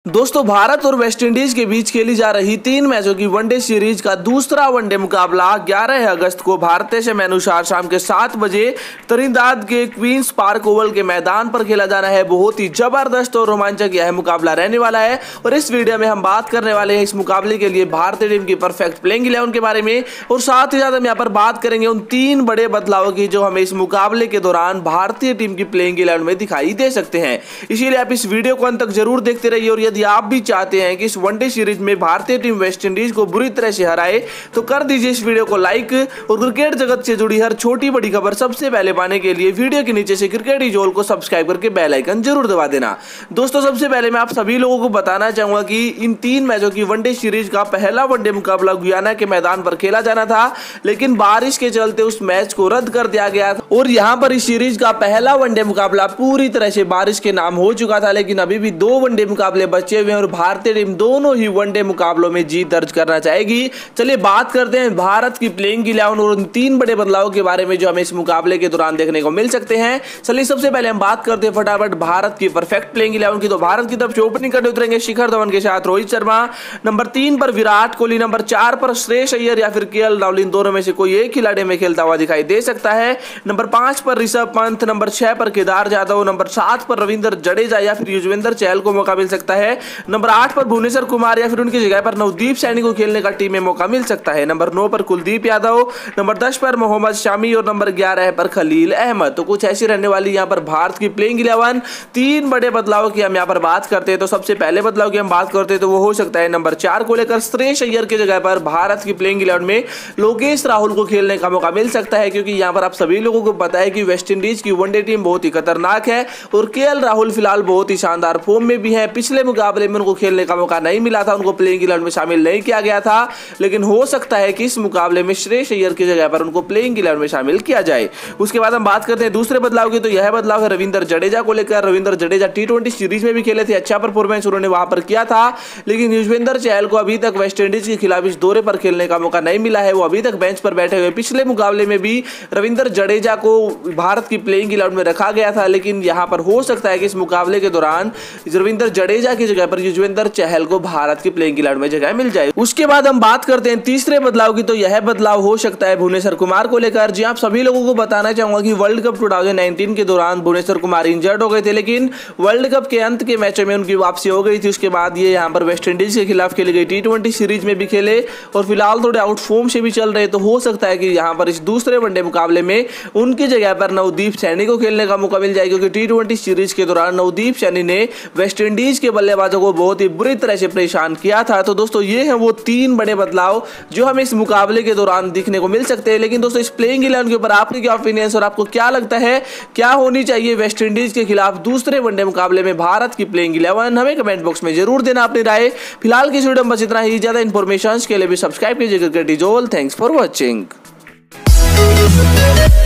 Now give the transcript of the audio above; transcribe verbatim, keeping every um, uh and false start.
दोस्तों भारत और वेस्टइंडीज के बीच खेली जा रही तीन मैचों की वनडे सीरीज का दूसरा वनडे मुकाबला ग्यारह अगस्त को भारतीय समय अनुसार शाम के सात बजे त्रिनिदाद के क्वींस पार्क ओवल के मैदान पर खेला जाना है। बहुत ही जबरदस्त और रोमांचक यह मुकाबला रहने वाला है और इस वीडियो में हम बात करने वाले हैं इस मुकाबले के लिए भारतीय टीम की परफेक्ट प्लेइंग इलेवन के बारे में और साथ ही साथ हम यहाँ पर बात करेंगे उन तीन बड़े बदलावों की जो हमें इस मुकाबले के दौरान भारतीय टीम की प्लेइंग इलेवन में दिखाई दे सकते हैं। इसीलिए आप इस वीडियो को अंत तक जरूर देखते रहिए और यदि आप भी चाहते हैं कि इस वनडे सीरीज में भारतीय टीम वेस्टइंडीज को बुरी तरह से हराए तो कर दीजिए इस वीडियो को लाइक और क्रिकेट जगत से जुड़ी हर छोटी बड़ी खबर सबसे पहले पाने के लिए वीडियो के नीचे से क्रिकेट इजोल को सब्सक्राइब करके बेल आइकन जरूर दबा देना। दोस्तों सबसे पहले मैं आप सभी लोगों को बताना चाहूंगा कि इन तीन मैचों की वनडे सीरीज का पहला वनडे मुकाबला गुयाना के मैदान पर खेला जाना था, लेकिन बारिश के चलते उस मैच को रद्द कर दिया गया और यहां पर इस सीरीज का पहला वनडे मुकाबला पूरी तरह से बारिश के नाम हो चुका था। लेकिन अभी भी दो वनडे मुकाबले बचे हुए हैं और भारतीय टीम दोनों ही वनडे मुकाबलों में जीत दर्ज करना चाहेगी। चलिए बात करते हैं भारत की प्लेइंग इलेवन और उन तीन बड़े बदलावों के बारे में जो हमें इस मुकाबले के दौरान देखने को मिल सकते हैं। चलिए सबसे पहले हम बात करते हैं फटाफट भारत की परफेक्ट प्लेइंग इलेवन की। तो भारत की तरफ से ओपनिंग करने उतरेंगे शिखर धवन के साथ रोहित शर्मा, नंबर तीन पर विराट कोहली, नंबर चार पर श्रेयस अय्यर या फिर केएल राहुल, इन दोनों में से कोई एक खिलाड़ी में खेलता हुआ दिखाई दे सकता है। नंबर पांच पर ऋषभ पंत, नंबर छह पर केदार जाधव, नंबर सात पर रविंद्र जडेजा या फिर युजवेंद्र चहल को मौका मिल सकता है। नंबर आठ पर भुवनेश्वर कुमार या फिर उनकी जगह पर नवदीप सैनी को खेलने का टीम में मौका मिल सकता है। नंबर नौ पर कुलदीप यादव, नंबर दस पर मोहम्मद शामी और नंबर ग्यारह पर खलील अहमद। तो कुछ ऐसी रहने वाली यहाँ पर भारत की प्लेइंग इलेवन। तीन बड़े बदलाव की हम यहाँ पर बात करते हैं तो सबसे पहले बदलाव की हम बात करते हैं तो वो हो सकता है नंबर चार को लेकर श्रेयस अय्यर की जगह पर भारत की प्लेइंग इलेवन में लोकेश राहुल को खेलने का मौका मिल सकता है, क्योंकि यहाँ पर आप सभी लोगों को पता है कि वेस्टइंडीज की वनडे टीम बहुत ही खतरनाक है और केएल राहुल फिलहाल बहुत ही शानदार फॉर्म में भी है। पिछले मुकाबले में उनको खेलने का मौका नहीं मिला था, उनको प्लेइंग इलेवन में शामिल नहीं किया गया था, लेकिन हो सकता है कि इस मुकाबले में श्रेयस अय्यर की जगह पर उनको प्लेइंग इलेवन में शामिल किया जाए। उसके बाद हम बात करते हैं दूसरे बदलाव की। तो यह बदलाव है रविंद्र जडेजा को लेकर। Ravindra Jadeja T twenty series में भी खेले थे, अच्छा परफॉर्मेंस उन्होंने वहां पर किया था, लेकिन युजवेंद्र चहल को अभी तक वेस्टइंडीज के खिलाफ इस दौरे पर खेलने का मौका नहीं मिला है, वो अभी तक बेंच पर बैठे हुए। पिछले मुकाबले में भी रविंद्र जडेजा को भारत की प्लेइंग इलेवन में रखा गया था, लेकिन यहां पर हो सकता है कि इस मुकाबले के दौरान रविंद्र जडेजा की जगह पर युजवेंद्र चहल को भारत की प्लेइंग इलेवन में जगह मिल जाए। उसके बाद हम बात करते हैं तीसरे बदलाव की। तो यह बदलाव हो सकता है भुवनेश्वर कुमार को लेकर। जी आप सभी लोगों को बताना चाहूंगा कि वर्ल्ड कप दो हज़ार उन्नीस के दौरान भुवनेश्वर कुमार इंजर्ड हो गए थे, लेकिन वर्ल्ड कप के अंत के मैचों में उनकी वापसी हो गई थी। उसके बाद ये यहाँ पर वेस्टइंडीज के खिलाफ खेली गई टी ट्वेंटी सीरीज में भी खेले और फिलहाल थोड़े आउट फॉर्म से भी चल रहे, तो हो सकता है कि यहाँ पर इस दूसरे वनडे मुकाबले में उनकी जगह पर नवदीप सैनी को खेलने का मौका मिल जाए, क्योंकि टी ट्वेंटी सीरीज के दौरान नवदीप सैनी ने वेस्टइंडीज के बल्लेबाजों को बहुत ही बुरी तरह से परेशान किया था। तो दोस्तों ये हैं वो तीन बड़े बदलाव जो हमें इस मुकाबले के दौरान दिखने को मिल सकते हैं। लेकिन दोस्तों इस प्लेइंग इलेवन के ऊपर आपके क्या ओपिनियन और आपको क्या लगता है क्या होनी चाहिए वेस्टइंडीज के खिलाफ दूसरे वनडे मुकाबले में भारत की प्लेइंग इलेवन, हमें कमेंट बॉक्स में जरूर देना अपनी राय। फिलहाल की वीडियो में बस इतना ही। ज्यादा इंफॉर्मेशन के लिए भी सब्सक्राइब कीजिए क्रिकेट इजोल। Thanks for watching.